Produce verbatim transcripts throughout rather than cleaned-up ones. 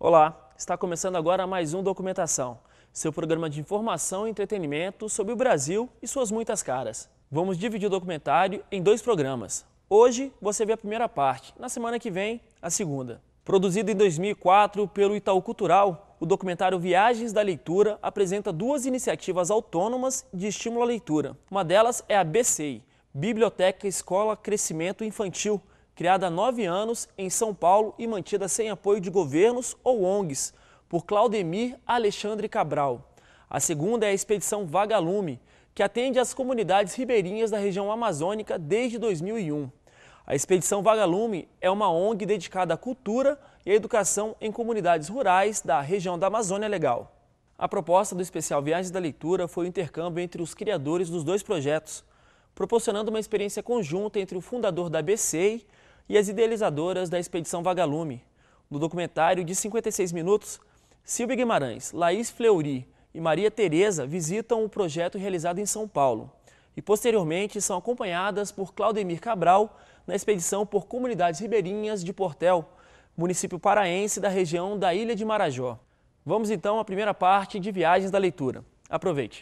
Olá, está começando agora mais um Documentação, seu programa de informação e entretenimento sobre o Brasil e suas muitas caras. Vamos dividir o documentário em dois programas. Hoje você vê a primeira parte, na semana que vem, a segunda. Produzido em dois mil e quatro pelo Itaú Cultural, o documentário Viagens da Leitura apresenta duas iniciativas autônomas de estímulo à leitura. Uma delas é a B C I, Biblioteca Escola Crescimento Infantil, criada há nove anos em São Paulo e mantida sem apoio de governos ou O N Gs, por Claudemir Alexandre Cabral. A segunda é a Expedição Vagalume, que atende às comunidades ribeirinhas da região amazônica desde dois mil e um. A Expedição Vagalume é uma O N G dedicada à cultura e à educação em comunidades rurais da região da Amazônia Legal. A proposta do especial Viagens da Leitura foi o intercâmbio entre os criadores dos dois projetos, proporcionando uma experiência conjunta entre o fundador da B C I e as idealizadoras da Expedição Vagalume. No documentário de cinquenta e seis minutos, Silvia Guimarães, Laís Fleury e Maria Tereza visitam o projeto realizado em São Paulo e, posteriormente, são acompanhadas por Claudemir Cabral na expedição por comunidades ribeirinhas de Portel, município paraense da região da Ilha de Marajó. Vamos então à primeira parte de Viagens da Leitura. Aproveite!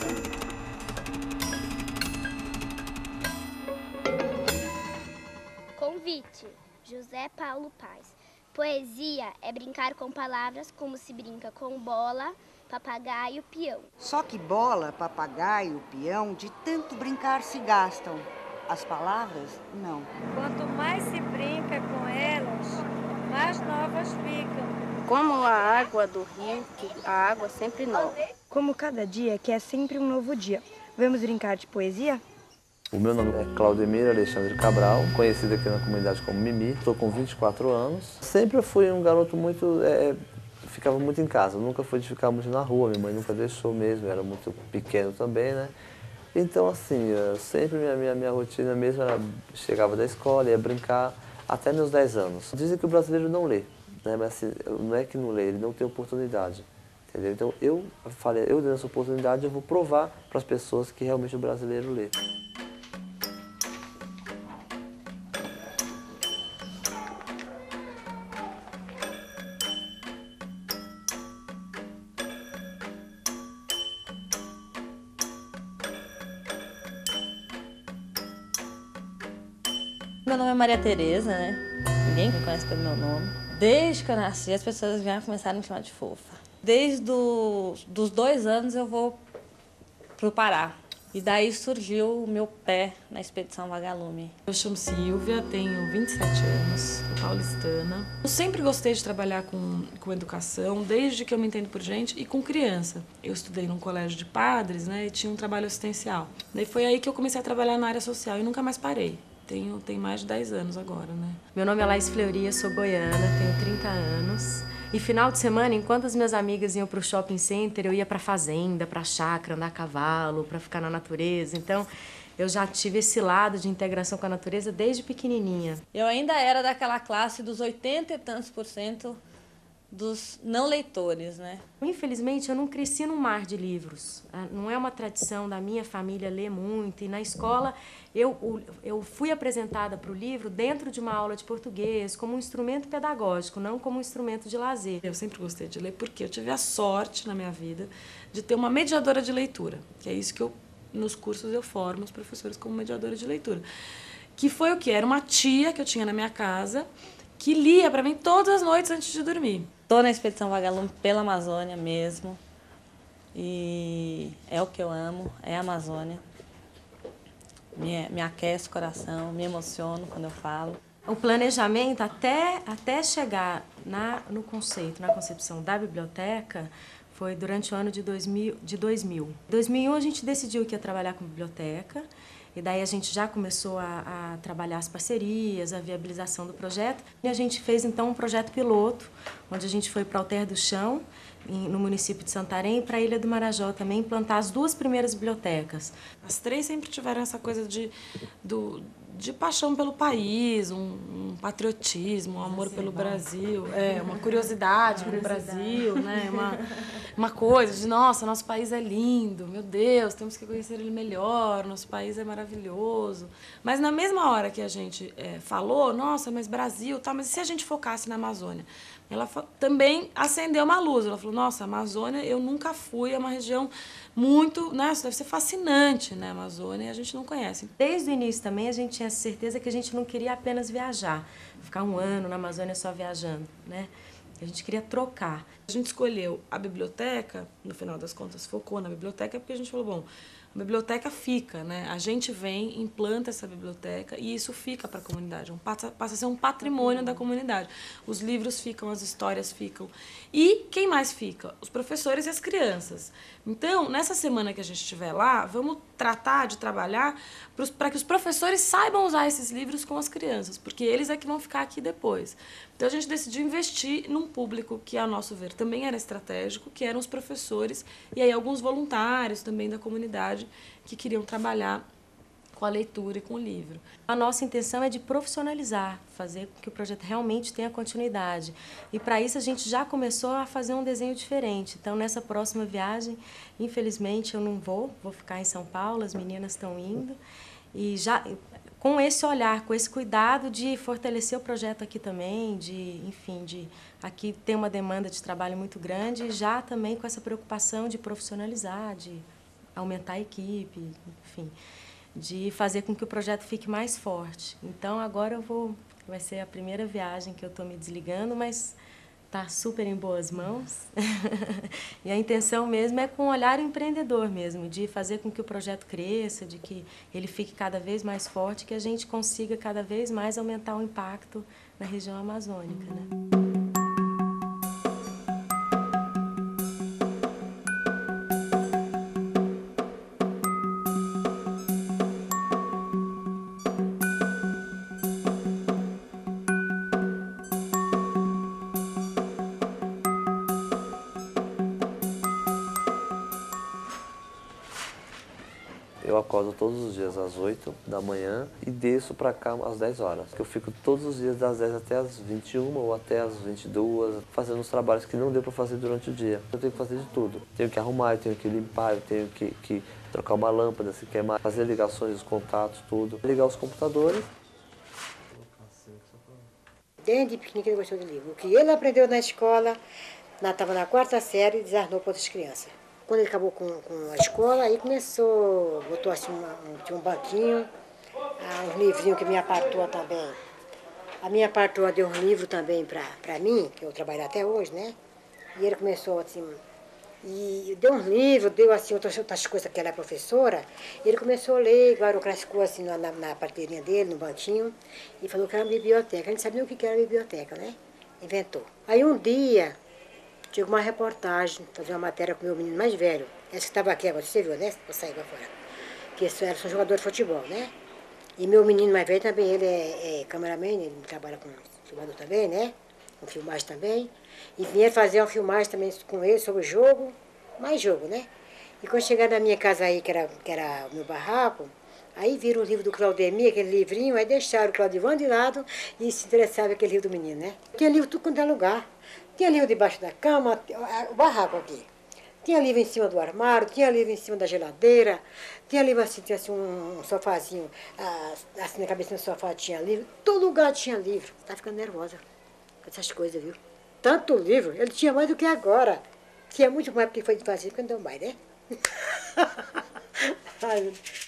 Convite, José Paulo Paz. Poesia é brincar com palavras como se brinca com bola, papagaio, peão. Só que bola, papagaio, peão, de tanto brincar se gastam. As palavras, não. Quanto mais se brinca com elas, mais novas ficam. Como a água do rio, que a água é sempre nova. Como cada dia, que é sempre um novo dia. Vamos brincar de poesia? O meu nome é Claudemir Alexandre Cabral, conhecido aqui na comunidade como Mimi. Estou com vinte e quatro anos. Sempre fui um garoto muito... É, ficava muito em casa, nunca fui de ficar muito na rua. Minha mãe nunca deixou mesmo, era muito pequeno também, né? Então, assim, sempre minha, minha, minha rotina mesmo era... Chegava da escola, ia brincar até meus dez anos. Dizem que o brasileiro não lê, né? Mas assim, não é que não lê, ele não tem oportunidade. Entendeu? Então, eu falei, eu dando essa oportunidade, eu vou provar para as pessoas que realmente o brasileiro lê. Meu nome é Maria Tereza, né? Ninguém me conhece pelo meu nome. Desde que eu nasci, as pessoas já começaram a me chamar de fofa. Desde do, dos dois anos eu vou pro Pará. E daí surgiu o meu pé na Expedição Vagalume. Eu chamo Silvia, tenho vinte e sete anos, sou paulistana. Eu sempre gostei de trabalhar com, com educação, desde que eu me entendo por gente, e com criança. Eu estudei num colégio de padres, né, e tinha um trabalho assistencial. Daí foi aí que eu comecei a trabalhar na área social e nunca mais parei. Tenho, tenho mais de dez anos agora, né? Meu nome é Laís Fleury, eu sou goiana, tenho trinta anos. E final de semana, enquanto as minhas amigas iam para o shopping center, eu ia para a fazenda, para a chácara, andar a cavalo, para ficar na natureza. Então, eu já tive esse lado de integração com a natureza desde pequenininha. Eu ainda era daquela classe dos oitenta e tantos por cento dos não leitores, né? Infelizmente, eu não cresci num mar de livros. Não é uma tradição da minha família ler muito. E na escola, eu, eu fui apresentada para o livro dentro de uma aula de português, como um instrumento pedagógico, não como um instrumento de lazer. Eu sempre gostei de ler porque eu tive a sorte na minha vida de ter uma mediadora de leitura, que é isso que eu, nos cursos eu formo os professores como mediadora de leitura. Que foi o quê? Era uma tia que eu tinha na minha casa, que lia para mim todas as noites antes de dormir. Estou na Expedição Vagalume pela Amazônia mesmo, e é o que eu amo, é a Amazônia. Me, me aquece o coração, me emociono quando eu falo. O planejamento, até, até chegar na, no conceito, na concepção da biblioteca, foi durante o ano de dois mil. De dois mil. Em dois mil e um a gente decidiu que ia trabalhar com biblioteca, e daí a gente já começou a, a trabalhar as parcerias, a viabilização do projeto. E a gente fez então um projeto piloto, onde a gente foi para Alter do Chão, em, no município de Santarém, e para a Ilha do Marajó também, implantar as duas primeiras bibliotecas. As três sempre tiveram essa coisa de, do, de paixão pelo país, um, um patriotismo, um amor pelo Brasil, é, uma curiosidade pelo Brasil, né? Uma, uma coisa de, nossa, nosso país é lindo, meu Deus, temos que conhecer ele melhor, nosso país é maravilhoso. Mas na mesma hora que a gente é, falou, nossa, mas Brasil, tá, mas e se a gente focasse na Amazônia? Ela também acendeu uma luz. Ela falou, nossa, a Amazônia, eu nunca fui, é uma região muito, né, isso deve ser fascinante, né, a Amazônia, e a gente não conhece. Desde o início também a gente tinha certeza que a gente não queria apenas viajar, ficar um ano na Amazônia só viajando, né? A gente queria trocar. A gente escolheu a biblioteca, no final das contas focou na biblioteca, porque a gente falou, bom, a biblioteca fica, né? A gente vem, implanta essa biblioteca e isso fica para a comunidade, um, passa, passa a ser um patrimônio da comunidade. Os livros ficam, as histórias ficam. E quem mais fica? Os professores e as crianças. Então, nessa semana que a gente estiver lá, vamos tratar de trabalhar para que os professores saibam usar esses livros com as crianças, porque eles é que vão ficar aqui depois. Então, a gente decidiu investir num público que, a nosso ver, também era estratégico, que eram os professores e aí alguns voluntários também da comunidade que queriam trabalhar com a leitura e com o livro. A nossa intenção é de profissionalizar, fazer com que o projeto realmente tenha continuidade. E para isso a gente já começou a fazer um desenho diferente. Então, nessa próxima viagem, infelizmente eu não vou, vou ficar em São Paulo, as meninas estão indo. E já com esse olhar, com esse cuidado de fortalecer o projeto aqui também, de, enfim, de aqui tem uma demanda de trabalho muito grande, já também com essa preocupação de profissionalizar, de aumentar a equipe, enfim, de fazer com que o projeto fique mais forte. Então, agora eu vou, vai ser a primeira viagem que eu estou me desligando, mas está super em boas mãos. E a intenção mesmo é com um olhar empreendedor mesmo, de fazer com que o projeto cresça, de que ele fique cada vez mais forte, que a gente consiga cada vez mais aumentar o impacto na região amazônica, né? Eu acordo todos os dias às oito da manhã e desço para cá às dez horas. Eu fico todos os dias das dez até às vinte e uma ou até às vinte e duas, fazendo os trabalhos que não deu para fazer durante o dia. Eu tenho que fazer de tudo. Tenho que arrumar, eu tenho que limpar, eu tenho que, que trocar uma lâmpada se queimar, fazer ligações, os contatos, tudo. Ligar os computadores. Desde pequenininho ele gostou de livro. O que ele aprendeu na escola, estava na quarta série e desarnou para outras crianças. Quando ele acabou com, com a escola, aí começou, botou assim, uma, um, tinha um banquinho, ah, uns livrinhos que minha patroa também. A minha patroa deu um livro também para mim, que eu trabalho até hoje, né? E ele começou assim, e deu uns livros, deu assim outras, outras coisas que ela é professora, e ele começou a ler, igual classificou assim na, na parteirinha dele, no banquinho, e falou que era uma biblioteca. A gente sabia o que era biblioteca, né? Inventou. Aí um dia, tinha uma reportagem, fazer uma matéria com o meu menino mais velho. Esse que estava aqui agora, você viu, né? Vou sair para fora. Que eles são jogadores de futebol, né? E meu menino mais velho também, ele é, é cameraman, ele trabalha com filmador também, né? Com filmagem também. E vieram fazer uma filmagem também com ele sobre o jogo, mais jogo, né? E quando chegaram na minha casa aí, que era, que era o meu barraco, aí viram o livro do Claudemir, aquele livrinho, aí deixaram o Claudivan de lado e se interessavam em aquele livro do menino, né? Tinha livro tudo quanto é lugar. Tinha livro debaixo da cama, o barraco aqui. Tinha livro em cima do armário, tinha livro em cima da geladeira, tinha livro assim, tinha assim um, um sofazinho, assim na cabeça do sofá tinha livro. Todo lugar tinha livro. Tá ficando nervosa com essas coisas, viu? Tanto livro, ele tinha mais do que agora. Tinha muito mais porque foi de fazer, porque não deu mais, né? Ai, meu Deus.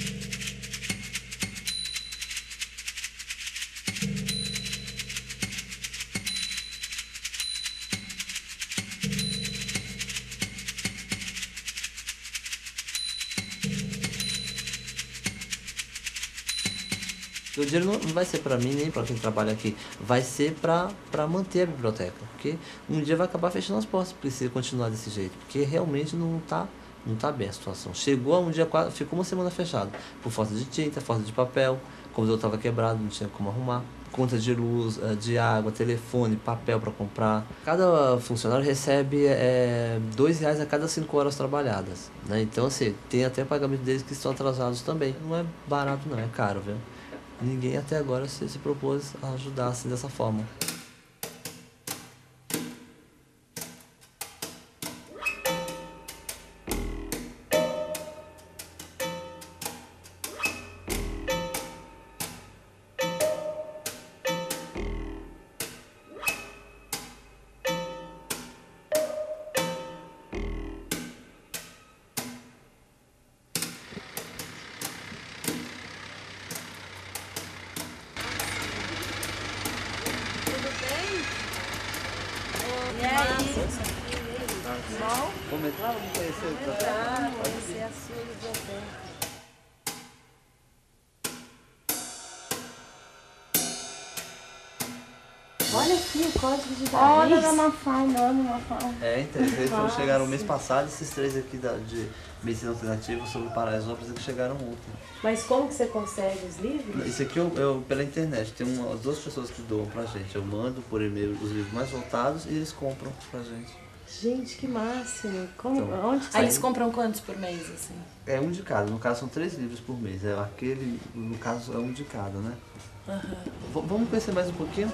O dinheiro não vai ser para mim nem para quem trabalha aqui, vai ser para manter a biblioteca, porque um dia vai acabar fechando as portas se continuar desse jeito, porque realmente não está não tá bem a situação. Chegou a um dia, quase, ficou uma semana fechado, por falta de tinta, falta de papel, o computador estava quebrado, não tinha como arrumar, conta de luz, de água, telefone, papel para comprar. Cada funcionário recebe é, dois reais a cada cinco horas trabalhadas, né? Então assim, tem até pagamento deles que estão atrasados também. Não é barato não, é caro, viu? ninguém até agora se, se propôs a ajudar assim, dessa forma. E aí? Bom? Vamos entrar? Vamos conhecer o biblioteca? Ah, conhecer a sua biblioteca. Olha aqui o código de Olha Olha da Mafalda, olha da Mafalda. É, então, eles foram- chegaram mês passado, esses três aqui da, de medicina alternativa sobre Paraisópolis que chegaram ontem. Mas como que você consegue os livros? Isso aqui eu, eu pela internet, tem umas duas pessoas que doam pra gente. Eu mando por e-mail os livros mais voltados e eles compram pra gente. Gente, que máximo. Como, Então, onde que Aí você- eles compram quantos por mês, assim? É um de cada, no caso são três livros por mês. É, aquele, no caso, é um de cada, né? Uhum. V- vamos conhecer mais um pouquinho?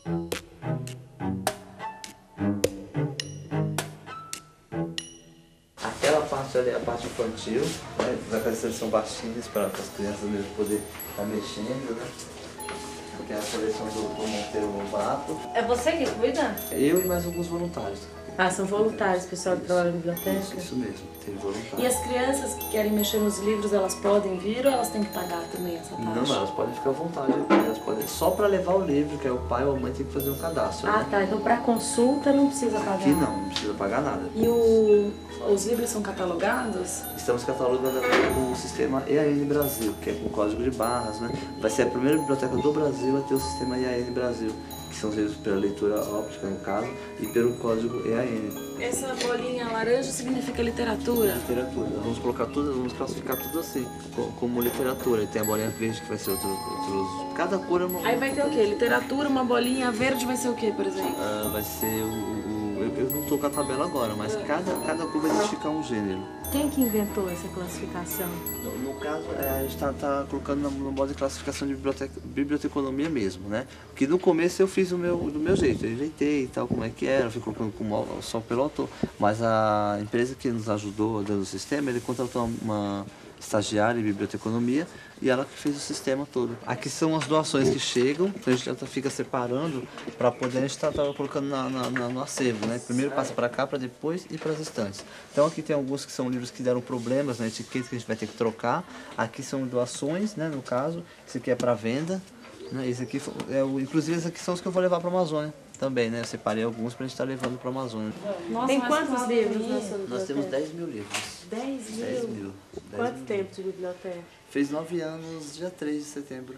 Aquela parte ali é a parte infantil, né? Aquelas são baixinhas para as crianças mesmo poderem estar mexendo, né? Tem a coleção do, do Monteiro Lobato. É você que cuida? Eu e mais alguns voluntários. Ah, são voluntários, pessoal que trabalha na biblioteca? Isso, isso mesmo, tem voluntários. E as crianças que querem mexer nos livros, elas podem vir ou elas têm que pagar também essa taxa? Não, não, elas podem ficar à vontade. Elas podem, só para levar o livro, que é o pai ou a mãe tem que fazer um cadastro. Ah, né? tá. Então pra consulta não precisa pagar. Aqui não, não precisa pagar nada. E o, os livros são catalogados? Estamos catalogando com o sistema E A N Brasil, que é com código de barras, né? Vai ser a primeira biblioteca do Brasil a ter o sistema E A N Brasil, que são os livros pela leitura óptica, no caso, e pelo código E A N. Essa bolinha laranja significa literatura? Literatura. Nós vamos colocar tudo, vamos classificar tudo assim, co- como literatura. E tem a bolinha verde que vai ser outro, outros... Cada cor é uma... Aí vai ter o quê? Literatura, uma bolinha verde vai ser o quê, por exemplo? Ah, vai ser o... o- eu, eu não estou com a tabela agora, mas cada, cada cor vai identificar um gênero. Quem que inventou essa classificação? No, no caso, é, a gente está tá colocando no, no modo de classificação de biblioteca, biblioteconomia mesmo, né? Porque no começo eu fiz o meu, do meu jeito, eu inventei e tal, como é que era, fui colocando como, só pelo autor. Mas a empresa que nos ajudou dando o sistema, ele contratou uma estagiária em biblioteconomia e ela que fez o sistema todo. Aqui são as doações que chegam, então a gente já fica separando para poder a gente estar tá, tá colocando na, na, na, no acervo, né? Primeiro passa para cá, para depois ir para as estantes. Então aqui tem alguns que são livros que deram problemas na etiqueta que a gente vai ter que trocar. Aqui são doações, né? No caso, esse aqui é para venda, né? Esse aqui é o, inclusive esses aqui são os que eu vou levar para a Amazônia também, né? Eu separei alguns para a gente estar levando para a Amazônia. Nossa, Tem mas quantos que livros maravilha. na sua biblioteca? Nós temos dez mil livros. dez mil? dez mil. dez Quanto mil. tempo de biblioteca? Fez nove anos, dia três de setembro.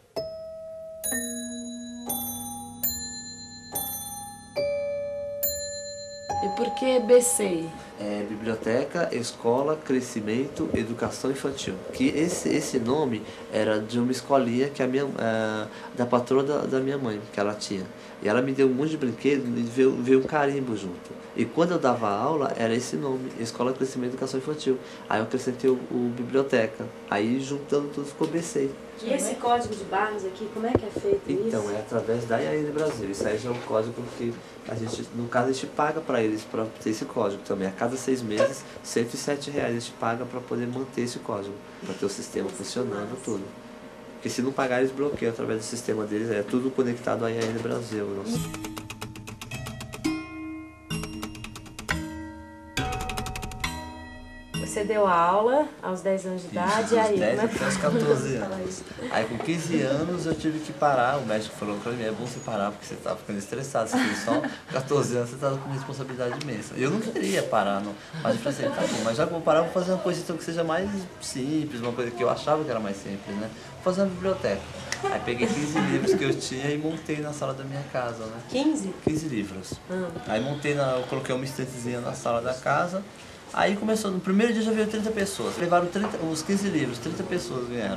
E por que B C I? É, Biblioteca, Escola, Crescimento, Educação Infantil. Que esse, esse nome era de uma escolinha que a minha, é, da patroa da, da minha mãe, que ela tinha. E ela me deu um monte de brinquedo e veio, veio um carimbo junto. E quando eu dava aula, era esse nome, Escola, Crescimento, Educação Infantil. Aí eu acrescentei o, o Biblioteca. Aí juntando tudo ficou B C I. E esse código de barras aqui, como é que é feito Então, isso? é através da E A N Brasil. Isso aí já é um código que a gente, no caso, a gente paga para eles para ter esse código também. A cada seis meses, cento e sete reais a gente paga para poder manter esse código, para ter o sistema funcionando tudo. Porque se não pagar, eles bloqueiam através do sistema deles. É tudo conectado à E A N Brasil. Nossa. Você deu aula aos dez anos de idade, e aí, Dos dez como é que até os catorze anos. Aí com quinze anos eu tive que parar, o médico falou pra mim, é bom você parar porque você tá ficando estressado, você tem só catorze anos, você tá com responsabilidade imensa. Eu não queria parar, não. Mas eu falei assim, tá bom, mas já que eu vou parar, eu vou fazer uma coisa então, que seja mais simples, uma coisa que eu achava que era mais simples, né? Vou fazer uma biblioteca. Aí peguei quinze livros que eu tinha e montei na sala da minha casa, né? quinze? quinze livros. Hum. Aí montei, na, eu coloquei uma estantezinha na sala da casa. Aí começou, no primeiro dia já veio trinta pessoas. Levaram trinta, os quinze livros, trinta pessoas vieram.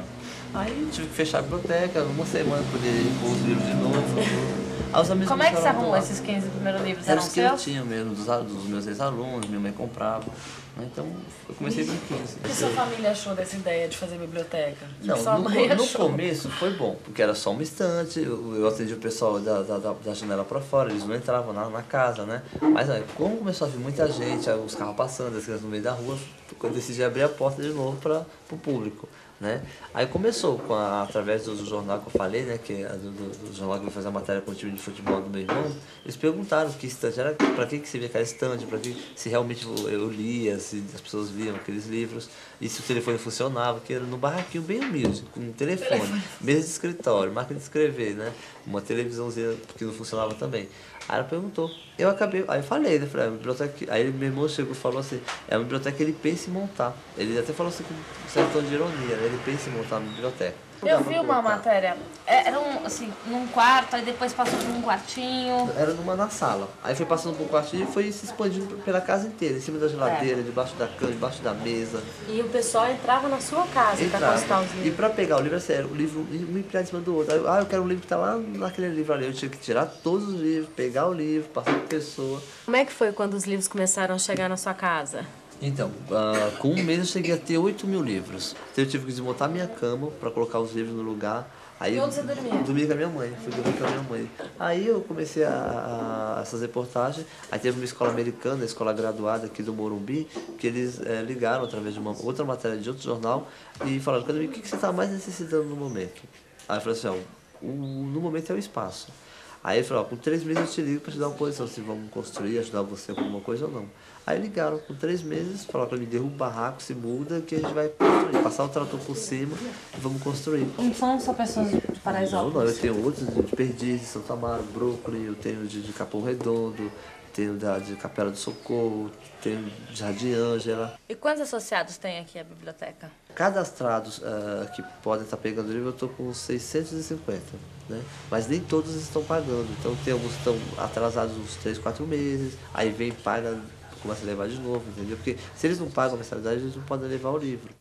Aí tive que fechar a biblioteca, uma semana pra poder pôr os livros de novo. Aí os amigos Como é que você começaram a arrumou doar. esses quinze primeiros livros? Eram Eram os que eu seus? tinha mesmo, dos, a- dos meus ex-alunos, minha mãe comprava. Então eu comecei com quinze. O que sua família achou dessa ideia de fazer biblioteca? O que Não, sua no, mãe no achou? começo foi bom, porque era só uma estante, eu, eu atendi o pessoal da, da, da- da janela para fora, eles não entravam na, na casa, né? Mas aí, como começou a vir muita gente, aí os carros passando, as crianças no meio da rua, eu decidi abrir a porta de novo para o público. Né? Aí começou com a, através do, do jornal que eu falei, né, que é do, do, do jornal que eu fazia a matéria com o time de futebol do meu irmão, eles perguntaram que estante era, para que que servia aquela estante, para que se realmente eu, eu lia, se as pessoas liam aqueles livros, e se o telefone funcionava, que era num barraquinho bem humilde, com um telefone, mesa de escritório, máquina de escrever, né, uma televisãozinha que não funcionava também. Aí ela perguntou, eu acabei, aí eu falei, né, falei, é uma biblioteca, aí meu irmão chegou e falou assim, é uma biblioteca que ele pensa em montar, ele até falou assim com um certo tom de ironia, né, ele pensa em montar uma biblioteca. Eu vi uma matéria, é, era um, assim, num quarto, aí depois passou por um quartinho. Era numa na sala, aí foi passando por um quartinho e foi se expandindo pela casa inteira, em cima da geladeira, É. debaixo da cama, debaixo da mesa. E o pessoal entrava na sua casa para Entrava. constar os E livros. pra pegar o livro, assim, era o livro um empilhado em cima do outro. Aí, ah, eu quero um livro que tá lá naquele livro ali. Eu tinha que tirar todos os livros, pegar o livro, passar pra pessoa. Como é que foi quando os livros começaram a chegar na sua casa? Então, ah, com um mês eu cheguei a ter oito mil livros. Então eu tive que desmontar minha cama para colocar os livros no lugar. Aí E onde você dormia? Dormia com a minha mãe, fui dormir com a minha mãe. Aí eu comecei a, a essas reportagens. Aí teve uma escola americana, a escola graduada aqui do Morumbi, que eles é, ligaram através de uma outra matéria de outro jornal e falaram, Cadê, o que, que você está mais necessitando no momento? Aí eu falei assim, ó, o, no momento é o espaço. Aí ele falou, ó, com três meses eu te ligo para te dar uma posição, se vamos construir, ajudar você com alguma coisa ou não. Aí ligaram com três meses, falaram para mim, derruba o barraco, se muda, que a gente vai construir. Passar o trator por cima e vamos construir. Não são só pessoas de Paraisópolis? Não, não, eu tenho outros de Perdizes, Santo Amaro, Brooklyn, eu tenho de, de Capão Redondo, tenho da, de Capela do Socorro, tenho de Jardim Ângela. E quantos associados tem aqui a biblioteca? Cadastrados uh, que podem estar pegando livro, eu estou com seiscentos e cinquenta, né? Mas nem todos estão pagando, então tem alguns que estão atrasados uns três, quatro meses, aí vem, paga, começa a levar de novo, entendeu? Porque se eles não pagam a mensalidade, eles não podem levar o livro.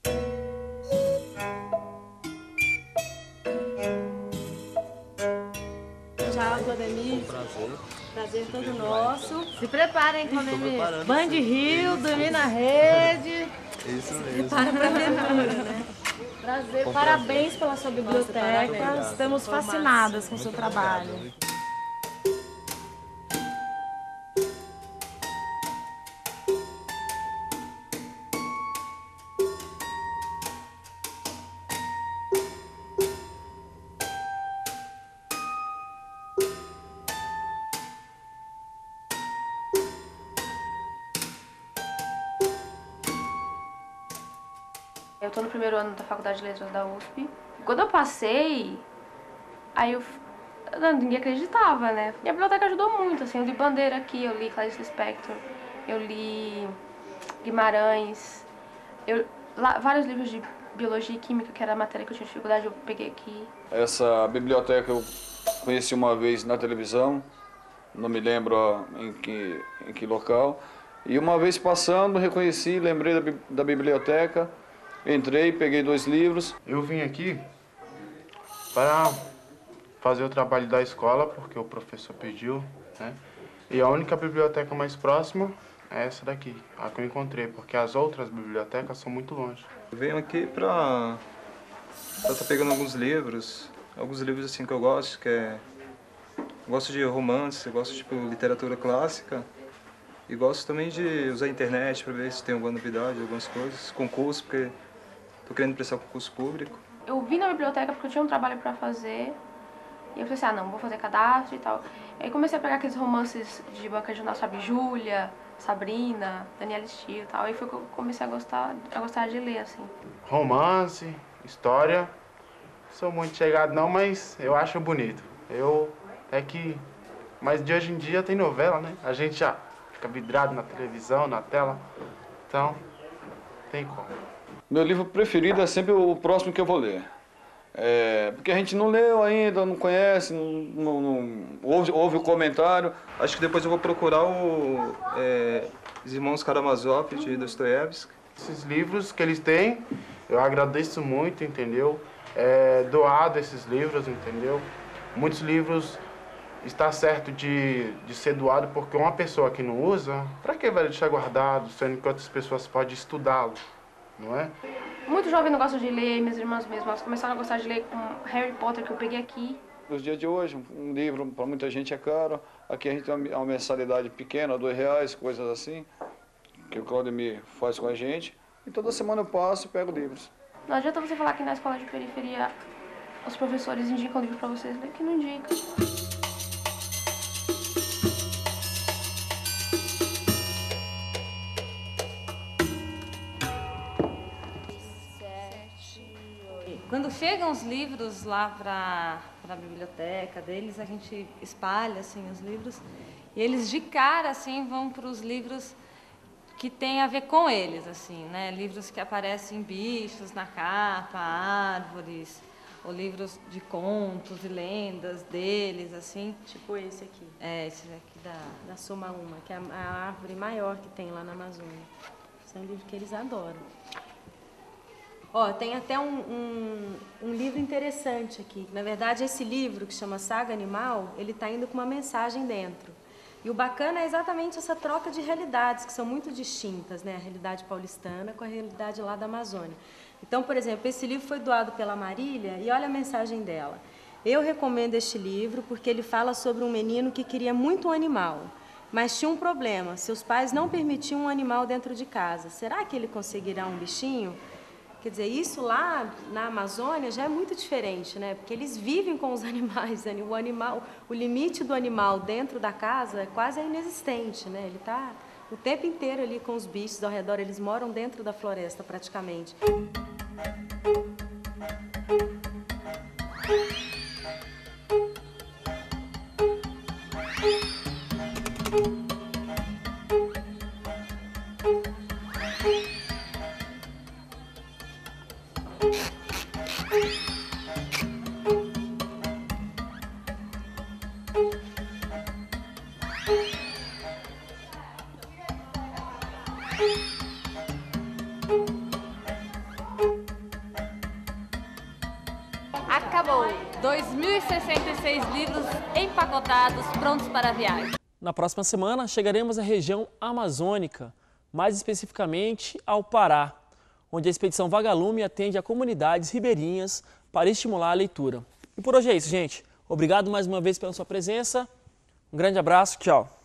Tchau, Claudemir. Prazer. Prazer todo nosso. Se preparem, Claudemir. Band Rio, dormir na rede. Isso mesmo. Para pra aventura, né? Prazer, parabéns pela sua biblioteca. Estamos fascinadas com o seu trabalho. Eu tô no primeiro ano da Faculdade de Letras da U S P. Quando eu passei, aí eu... Não, ninguém acreditava, né? E a biblioteca ajudou muito, assim. Eu li Bandeira aqui, eu li Clarice Lispector, eu li Guimarães, eu... Lá, vários livros de Biologia e Química, que era a matéria que eu tinha dificuldade, eu peguei aqui. Essa biblioteca eu conheci uma vez na televisão, não me lembro em que, em que local. E uma vez passando, reconheci, lembrei da, da biblioteca. Entrei, peguei dois livros. Eu vim aqui para fazer o trabalho da escola, porque o professor pediu, né? E a única biblioteca mais próxima é essa daqui, a que eu encontrei, porque as outras bibliotecas são muito longe. Eu venho aqui para estar tá pegando alguns livros, alguns livros assim que eu gosto, que é... Eu gosto de romance, eu gosto de tipo, literatura clássica. E gosto também de usar a internet para ver se tem alguma novidade, algumas coisas, concurso, porque estou querendo prestar concurso público. Eu vim na biblioteca porque eu tinha um trabalho para fazer, e eu falei assim, ah não, vou fazer cadastro e tal. Aí comecei a pegar aqueles romances de banca de jornal, sabe, Júlia, Sabrina, Daniela Steele e tal, aí foi que eu comecei a gostar, a gostar de ler, assim. Romance, história, sou muito chegado não, mas eu acho bonito. Eu, é que, mas de hoje em dia tem novela, né? A gente já fica vidrado na televisão, na tela, então tem como. Meu livro preferido é sempre o próximo que eu vou ler. É, porque a gente não leu ainda, não conhece, não, não, não ouve, ouve o comentário. Acho que depois eu vou procurar o é, Os Irmãos Karamazov, de Dostoiévski. Esses livros que eles têm, eu agradeço muito, entendeu? é, doado esses livros, entendeu? Muitos livros está certo de, de ser doado porque uma pessoa que não usa, para que vai deixar guardado, sendo que outras pessoas podem estudá-lo, não é? Muito jovem não gosta de ler, minhas irmãs mesmo, elas começaram a gostar de ler com Harry Potter, que eu peguei aqui. Nos dias de hoje, um livro para muita gente é caro. Aqui a gente tem uma mensalidade pequena, dois reais, coisas assim, que o Claudemir faz com a gente. E toda semana eu passo e pego livros. Não adianta você falar que na escola de periferia os professores indicam livro para vocês ler, que não indicam. Quando chegam os livros lá para a biblioteca deles, a gente espalha assim, os livros e eles de cara assim, vão para os livros que têm a ver com eles, assim, né? Livros que aparecem bichos na capa, árvores, ou livros de contos e lendas deles, assim. Tipo esse aqui. É, esse aqui da, da Soma Uma, que é a, a árvore maior que tem lá na Amazônia. Esse é um livro que eles adoram. Ó, tem até um, um, um livro interessante aqui. Na verdade, esse livro, que chama Saga Animal, ele está indo com uma mensagem dentro. E o bacana é exatamente essa troca de realidades, que são muito distintas, né? A realidade paulistana com a realidade lá da Amazônia. Então, por exemplo, esse livro foi doado pela Marília e olha a mensagem dela. Eu recomendo este livro porque ele fala sobre um menino que queria muito um animal, mas tinha um problema. Seus pais não permitiam um animal dentro de casa. Será que ele conseguirá um bichinho? Quer dizer, isso lá na Amazônia já é muito diferente, né? Porque eles vivem com os animais. O animal, o limite do animal dentro da casa é quase inexistente, né? Ele está o tempo inteiro ali com os bichos ao redor. Eles moram dentro da floresta praticamente. Acabou! dois mil e sessenta e seis livros empacotados, prontos para a viagem. Na próxima semana, chegaremos à região amazônica, mais especificamente ao Pará, onde a expedição Vagalume atende a comunidades ribeirinhas para estimular a leitura. E por hoje é isso, gente. Obrigado mais uma vez pela sua presença. Um grande abraço, tchau!